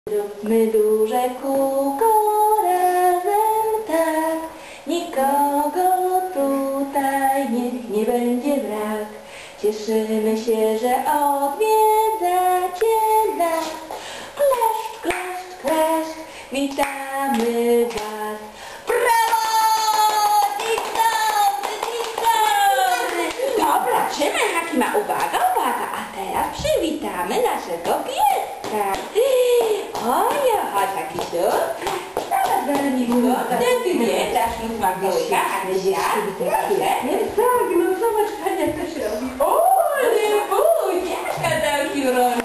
Zróbmy duże kółko razem tak, nikogo tutaj niech nie będzie brak. Cieszymy się, że odwiedzacie nas. Klaszcz, klaszcz, klaszcz, witamy was. Brawo! Dzień dobry, dzień dobry! Dobra, trzymaj Hakima, uwaga, uwaga, a teraz przywitamy naszego pieska. Oj, chodź Hakisiu. Teraz Weroniko, ty nie dasz mi smakołyka, Hakisia. Tak, no zobacz, Hania też robi. O, nie bój, ciężka ta pióro.